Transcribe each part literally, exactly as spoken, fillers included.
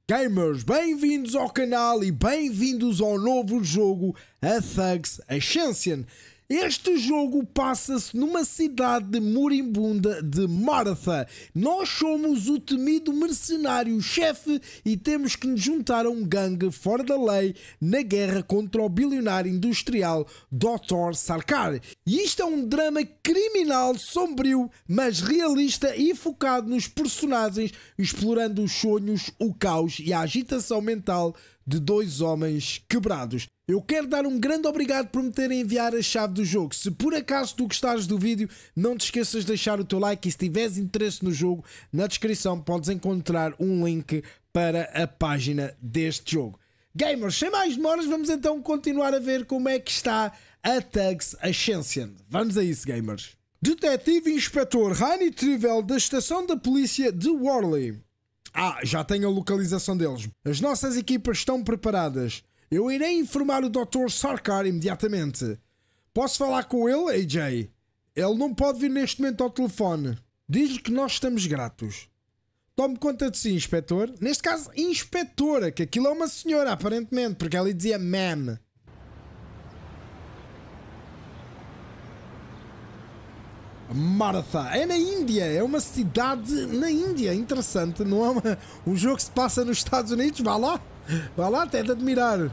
Gamers, bem-vindos ao canal e bem-vindos ao novo jogo, a Thugs Ascension. Este jogo passa-se numa cidade moribunda de Maratha. Nós somos o temido mercenário-chefe e temos que nos juntar a um gangue fora da lei na guerra contra o bilionário industrial doutor Sarkar. E isto é um drama criminal sombrio, mas realista e focado nos personagens, explorando os sonhos, o caos e a agitação mental de dois homens quebrados. Eu quero dar um grande obrigado por me terem enviado a chave do jogo. Se por acaso tu gostares do vídeo, não te esqueças de deixar o teu like e se tiveres interesse no jogo, na descrição podes encontrar um link para a página deste jogo. Gamers, sem mais demoras, vamos então continuar a ver como é que está a Thugs Ascension. Vamos a isso, gamers. Detetive Inspetor Rani Trivel da Estação da Polícia de Worley. Ah, já tenho a localização deles. As nossas equipas estão preparadas. Eu irei informar o doutor Sarkar imediatamente. Posso falar com ele, A J? Ele não pode vir neste momento ao telefone. Diz-lhe que nós estamos gratos. Tome conta de si, inspetor. Neste caso, inspetora, que aquilo é uma senhora, aparentemente, porque ela dizia ma'am. Maratha é na Índia, é uma cidade na Índia, interessante, não é uma, um jogo que se passa nos Estados Unidos, vá lá, vá lá, até de admirar.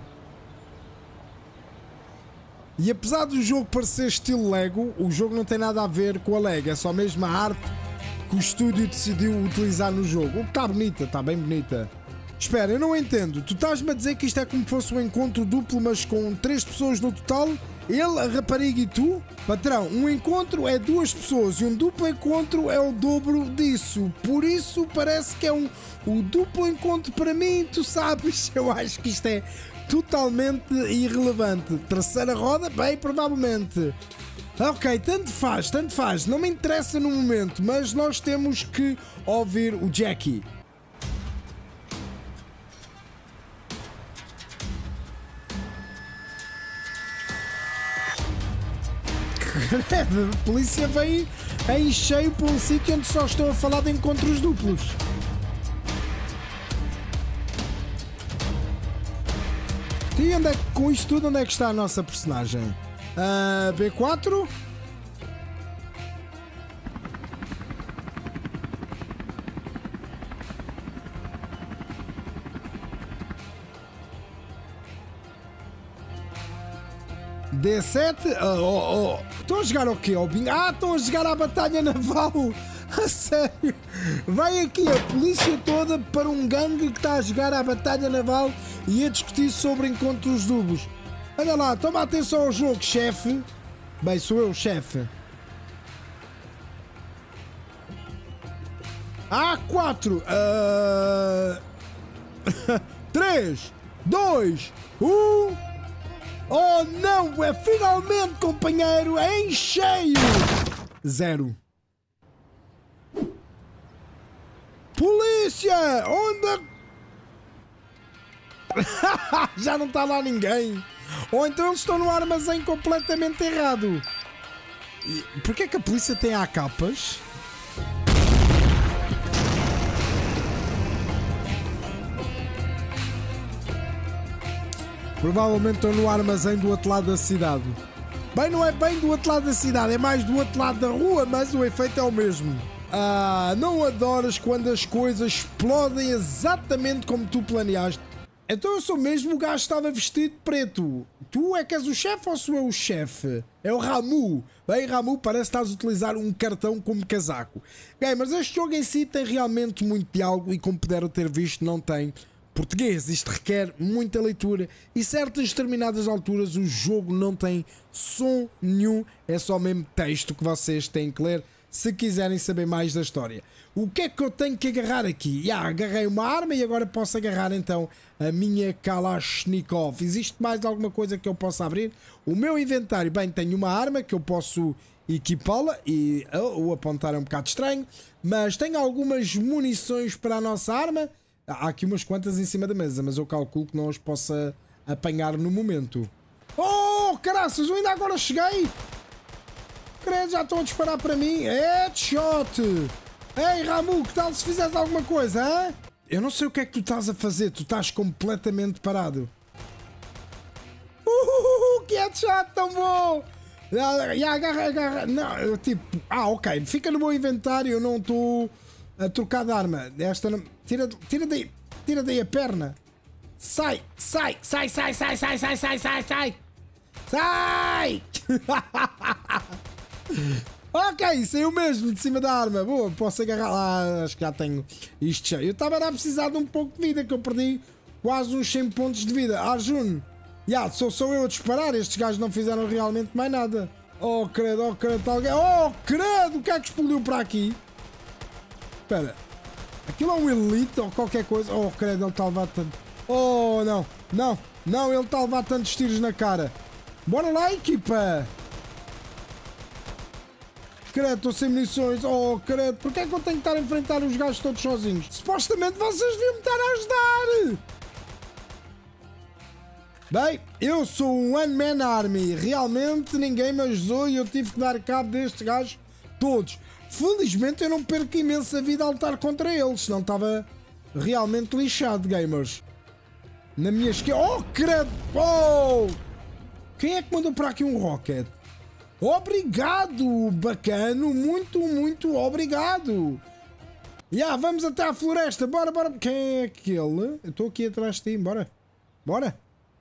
E apesar do jogo parecer estilo Lego, o jogo não tem nada a ver com a Lego, é só mesmo a arte que o estúdio decidiu utilizar no jogo. Está bonita, está bem bonita. Espera, eu não entendo, tu estás-me a dizer que isto é como se fosse um encontro duplo, mas com três pessoas no total? Ele, a rapariga e tu? Patrão, um encontro é duas pessoas e um duplo encontro é o dobro disso. Por isso parece que é um o duplo encontro para mim, tu sabes, eu acho que isto é totalmente irrelevante. Terceira roda? Bem, provavelmente. Ok, tanto faz, tanto faz. Não me interessa no momento, mas nós temos que ouvir o Jackie. A polícia vem em cheio para um sítio onde só estão a falar de encontros duplos. E onde é, com isto tudo, onde é que está a nossa personagem? Uh, B quatro? D sete? Oh, oh, oh. Estão a jogar o quê? Oh, ah, estão a jogar a batalha naval! A sério! Vai aqui a polícia toda para um gangue que está a jogar a batalha naval e a discutir sobre encontros duplos. Olha lá, toma atenção ao jogo, chefe. Bem, sou eu, chefe. A quatro. Uh... três, dois, um... Oh não, é finalmente, companheiro, é em cheio! Zero. Polícia! Onde? Já não está lá ninguém. Ou então eles estão no armazém completamente errado. E porquê é que a polícia tem A Ks? Provavelmente estão no armazém do outro lado da cidade. Bem, não é bem do outro lado da cidade, é mais do outro lado da rua, mas o efeito é o mesmo. Ah, não adoras quando as coisas explodem exatamente como tu planeaste? Então eu sou mesmo o gajo que estava vestido de preto. Tu é que és o chefe ou sou eu o chefe? É o Ramu. Bem, Ramu, parece que estás a utilizar um cartão como casaco. Bem, mas este jogo em si tem realmente muito diálogo e, como puderam ter visto, não tem português. Isto requer muita leitura e certas determinadas alturas o jogo não tem som nenhum, é só mesmo texto que vocês têm que ler se quiserem saber mais da história. O que é que eu tenho que agarrar aqui? Já agarrei uma arma e agora posso agarrar então a minha Kalashnikov. Existe mais alguma coisa que eu possa abrir? O meu inventário, bem, tenho uma arma que eu posso equipá-la e oh, o apontar é um bocado estranho, mas tenho algumas munições para a nossa arma. Há aqui umas quantas em cima da mesa, mas eu calculo que não as possa apanhar no momento. Oh, caraças, eu ainda agora cheguei! Credo, já estão a disparar para mim. Headshot! Ei, Ramu, que tal se fizesse alguma coisa, hein? Eu não sei o que é que tu estás a fazer. Tu estás completamente parado. Uh, que headshot tão bom! E agarra, agarra. Não, eu tipo. Ah, ok. Fica no meu inventário. Eu não estou a trocar de arma. Esta não. Tira, tira daí. Tira daí a perna. Sai, sai, sai, sai, sai, sai, sai, sai, sai, sai. Sai! Ok, saiu mesmo de cima da arma. Boa, posso agarrar lá. Acho que já tenho isto cheio. Eu estava a precisar de um pouco de vida, que eu perdi quase uns cem pontos de vida. Arjun. Ya, yeah, sou, sou eu a disparar, estes gajos não fizeram realmente mais nada. Oh credo, oh credo, alguém... Oh credo, o que é que explodiu para aqui? Espera, aquilo é um elite ou qualquer coisa? Oh credo, ele está a levar tanto... Oh não, não, não, ele está a levar tantos tiros na cara. Bora lá, equipa! Credo, estou sem munições. Oh credo, porque é que eu tenho que estar a enfrentar os gajos todos sozinhos? Supostamente vocês deviam me estar a ajudar! Bem, eu sou um One-Man Army. Realmente ninguém me ajudou e eu tive que dar cabo destes gajos todos. Felizmente eu não perco imensa vida a lutar contra eles, senão estava realmente lixado, gamers. Na minha esquerda... Oh, credo! Oh! Quem é que mandou para aqui um rocket? Obrigado! Bacano! Muito, muito obrigado! Já, yeah, vamos até à floresta. Bora, bora. Quem é aquele? Eu estou aqui atrás de ti. Bora. Bora.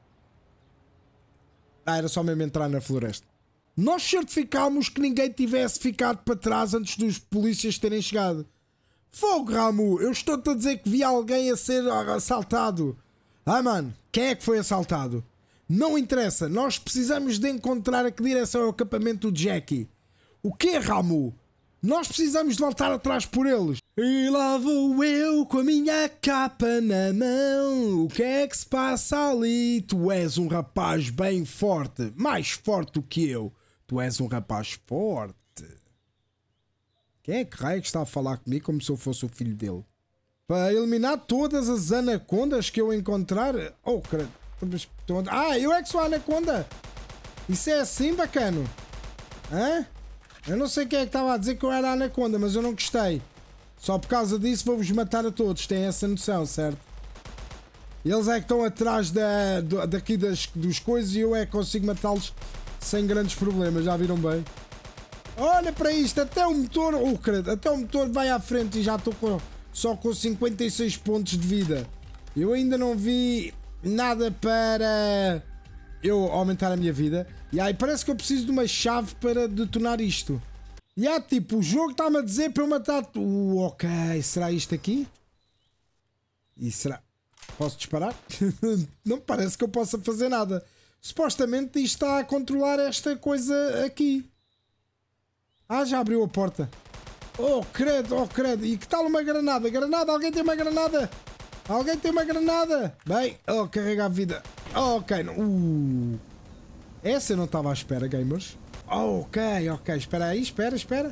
Ah, era só mesmo entrar na floresta. Nós certificámos que ninguém tivesse ficado para trás antes dos polícias terem chegado. Fogo, Ramu! Eu estou-te a dizer que vi alguém a ser assaltado. Ah, mano, quem é que foi assaltado? Não interessa. Nós precisamos de encontrar a que direção é o acampamento do Jackie. O quê, Ramu? Nós precisamos de voltar atrás por eles. E lá vou eu com a minha capa na mão. O que é que se passa ali? Tu és um rapaz bem forte. Mais forte do que eu. Tu és um rapaz forte. Quem é que raio que está a falar comigo como se eu fosse o filho dele? Para eliminar todas as anacondas que eu encontrar... Oh, credo. Ah, eu é que sou a anaconda. Isso é assim, bacano. Hã? Eu não sei quem é que estava a dizer que eu era a anaconda, mas eu não gostei. Só por causa disso vou-vos matar a todos. Têm essa noção, certo? Eles é que estão atrás da, daqui das, dos coisas e eu é que consigo matá-los sem grandes problemas. Já viram bem? Olha para isto. Até o motor... Oh, credo. Até o motor vai à frente e já estou com, só com cinquenta e seis pontos de vida. Eu ainda não vi nada para... eu aumentar a minha vida. E aí parece que eu preciso de uma chave para detonar isto. E é tipo, o jogo está-me a dizer para eu matar... Uh, ok, será isto aqui? E será... Posso disparar? Não parece que eu possa fazer nada. Supostamente isto está a controlar esta coisa aqui. Ah, já abriu a porta. Oh, credo, oh, credo. E que tal uma granada? Granada, alguém tem uma granada? Alguém tem uma granada? Bem, oh, carrega a vida. Oh, ok. Uh. Essa eu não estava à espera, gamers. Oh, ok, ok. Espera aí, espera, espera.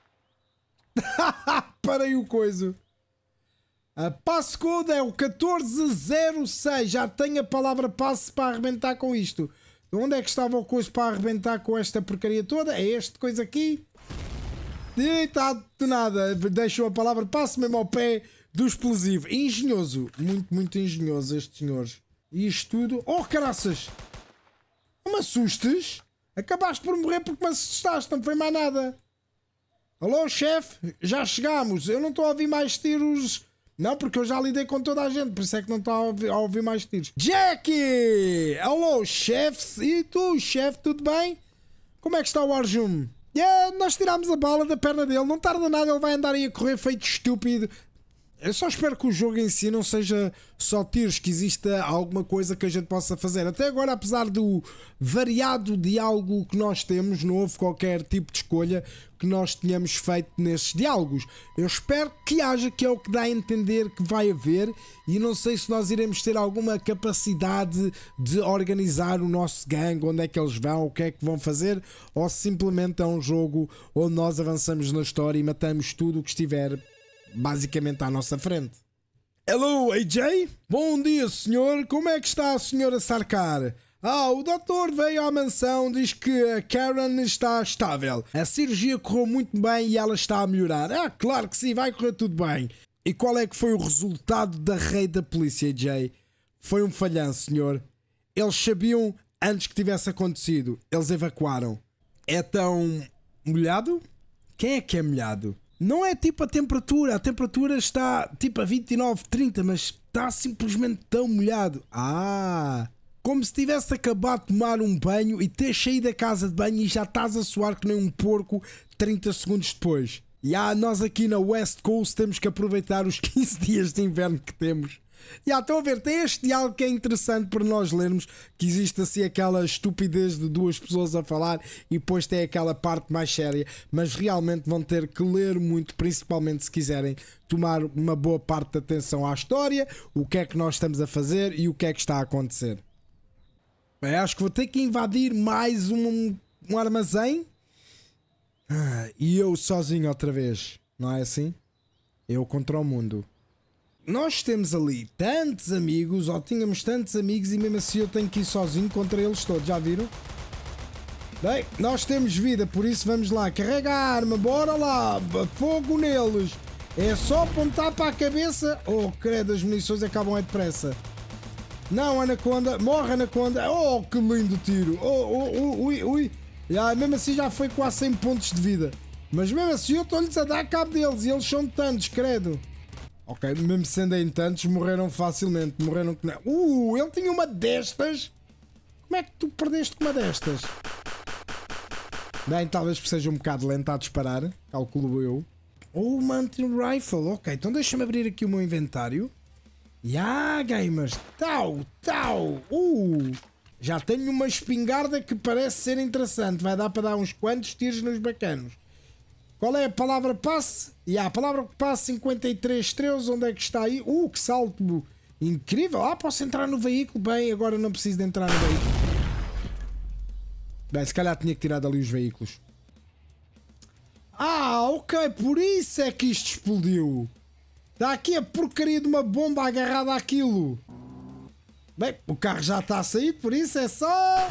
Parei o coiso. A passcode é o catorze zero seis. Já tenho a palavra passe para arrebentar com isto. Onde é que estava o coiso para arrebentar com esta porcaria toda? É este coisa aqui. E está de nada. Deixou a palavra passe mesmo ao pé do explosivo. Engenhoso. Muito, muito engenhoso estes senhores. E isto tudo... Oh, caraças! Não me assustes? Acabaste por morrer porque me assustaste. Não foi mais nada. Alô, chefe? Já chegámos. Eu não estou a ouvir mais tiros... Não, porque eu já lidei com toda a gente, por isso é que não está a ouvir, a ouvir mais tiros. Jackie! Alô, chefe? E tu, chefe, tudo bem? Como é que está o Arjun? Yeah, nós tirámos a bala da perna dele, não tarda nada, ele vai andar aí a correr feito estúpido. Eu só espero que o jogo em si não seja só tiros, que exista alguma coisa que a gente possa fazer. Até agora, apesar do variado diálogo que nós temos, não houve qualquer tipo de escolha que nós tenhamos feito nesses diálogos. Eu espero que haja, que é o que dá a entender que vai haver, e não sei se nós iremos ter alguma capacidade de organizar o nosso gangue, onde é que eles vão, o que é que vão fazer, ou simplesmente é um jogo onde nós avançamos na história e matamos tudo o que estiver basicamente à nossa frente. Hello, A J? Bom dia, senhor. Como é que está a senhora Sarkar? Ah, o doutor veio à mansão, diz que a Karen está estável. A cirurgia correu muito bem e ela está a melhorar. Ah, claro que sim, vai correr tudo bem. E qual é que foi o resultado da raid da polícia, Jay? Foi um falhanço, senhor. Eles sabiam antes que tivesse acontecido. Eles evacuaram. É tão molhado? Quem é que é molhado? Não é tipo a temperatura. A temperatura está tipo a vinte e nove, trinta, mas está simplesmente tão molhado. Ah... Como se tivesse acabado de tomar um banho e ter saído da casa de banho e já estás a suar que nem um porco trinta segundos depois. E ah, nós aqui na West Coast temos que aproveitar os quinze dias de inverno que temos. E ah, estão a ver, tem este diálogo que é interessante para nós lermos, que existe assim aquela estupidez de duas pessoas a falar e depois tem aquela parte mais séria, mas realmente vão ter que ler muito, principalmente se quiserem tomar uma boa parte de atenção à história, o que é que nós estamos a fazer e o que é que está a acontecer. Bem, acho que vou ter que invadir mais um, um armazém. Ah, e eu sozinho outra vez. Não é assim? Eu contra o mundo. Nós temos ali tantos amigos, ou tínhamos tantos amigos, e mesmo assim eu tenho que ir sozinho contra eles todos. Já viram? Bem, nós temos vida, por isso vamos lá. Carrega a arma, bora lá. Fogo neles. É só apontar para a cabeça. Oh, credo, as munições acabam é depressa. Não, Anaconda, morre Anaconda. Oh, que lindo tiro. Oh, oh, oh, ui, ui. Já, mesmo assim já foi quase cem pontos de vida. Mas mesmo assim eu estou-lhes a dar cabo deles e eles são tantos, credo. Ok, mesmo sendo em tantos, morreram facilmente. Morreram que não. Uh, ele tinha uma destas. Como é que tu perdeste uma destas? Bem, talvez seja um bocado lento a disparar. Calculo eu. Oh, Mountain Rifle. Ok, então deixa-me abrir aqui o meu inventário. Ya, yeah, gamers, tal, tal, uh, já tenho uma espingarda que parece ser interessante, vai dar para dar uns quantos tiros nos bacanos. Qual é a palavra passe? Ya, yeah, a palavra passe cinquenta e três estrelas, onde é que está aí? Uh, que salto incrível, ah, posso entrar no veículo, bem, agora não preciso de entrar no veículo. Bem, se calhar tinha que tirar dali os veículos. Ah, ok, por isso é que isto explodiu. Está aqui a porcaria de uma bomba agarrada àquilo. Bem, o carro já está a sair, por isso é só...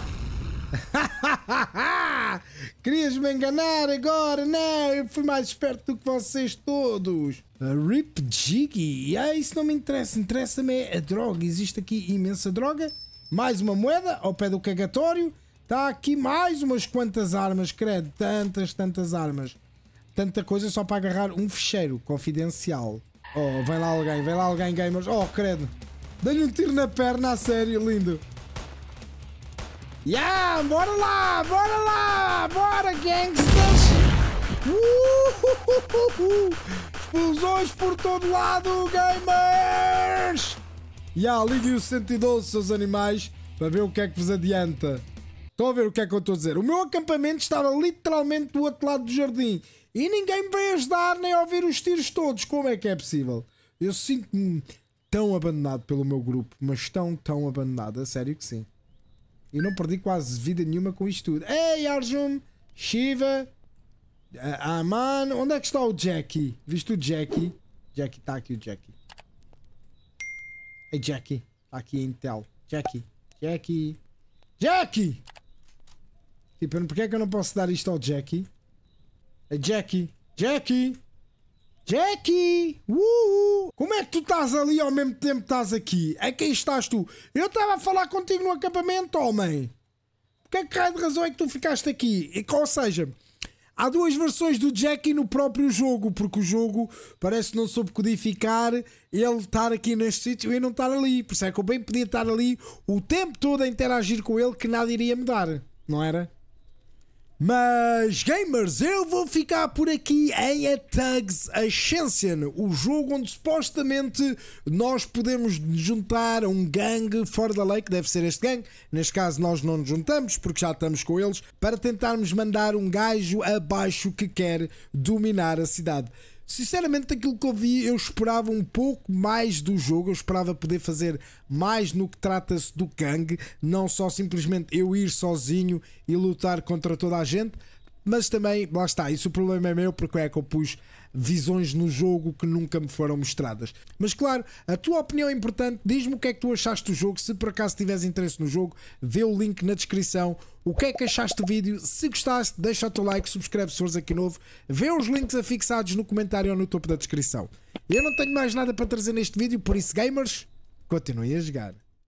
Querias-me enganar agora? Não, eu fui mais esperto do que vocês todos. A Rip Jiggy. Ah, isso não me interessa. Interessa-me a droga. Existe aqui imensa droga. Mais uma moeda ao pé do cagatório. Está aqui mais umas quantas armas, credo. Tantas, tantas armas. Tanta coisa só para agarrar um fecheiro confidencial. Oh, vem lá alguém, vem lá alguém, gamers. Oh, credo. Dei-lhe um tiro na perna, a sério, lindo. Yeah, bora lá, bora lá, bora, gangsters. Uh, explosões por todo lado, gamers. Yeah, liguem o cento e doze, seus animais, para ver o que é que vos adianta. Estão a ver o que é que eu estou a dizer? O meu acampamento estava literalmente do outro lado do jardim. E ninguém me veio ajudar nem a ouvir os tiros todos. Como é que é possível? Eu sinto-me tão abandonado pelo meu grupo. Mas tão, tão abandonado. A sério que sim. E não perdi quase vida nenhuma com isto tudo. Ei, Arjun! Shiva! Ah, mano! Onde é que está o Jackie? Viste o Jackie? Jackie, está aqui o Jackie. Ei, Jackie. Está aqui a Intel. Jackie. Jackie. Jackie! Tipo, porquê é que eu não posso dar isto ao Jackie? Jackie, Jackie, Jackie, uh, como é que tu estás ali ao mesmo tempo que estás aqui? A quem estás tu? Eu estava a falar contigo no acampamento, homem. Porque que raio de razão é que tu ficaste aqui? E, ou seja, há duas versões do Jackie no próprio jogo, porque o jogo parece que não soube codificar ele estar aqui neste sítio e não estar ali. Por isso é que eu bem podia estar ali o tempo todo a interagir com ele que nada iria mudar, não era? Mas, gamers, eu vou ficar por aqui em A Thugs Ascension, o jogo onde supostamente nós podemos juntar um gangue fora da lei, que deve ser este gangue. Neste caso nós não nos juntamos, porque já estamos com eles, para tentarmos mandar um gajo abaixo que quer dominar a cidade. Sinceramente, daquilo que eu vi, eu esperava um pouco mais do jogo, eu esperava poder fazer mais no que trata-se do gangue, não só simplesmente eu ir sozinho e lutar contra toda a gente. mas também, lá está, isso o problema é meu, porque é que eu pus visões no jogo que nunca me foram mostradas. Mas claro, a tua opinião é importante, diz-me o que é que tu achaste do jogo, se por acaso tiveres interesse no jogo, vê o link na descrição, o que é que achaste do vídeo, se gostaste deixa o teu like, subscreve se fores aqui novo, vê os links afixados no comentário ou no topo da descrição. Eu não tenho mais nada para trazer neste vídeo, por isso gamers, continuem a jogar.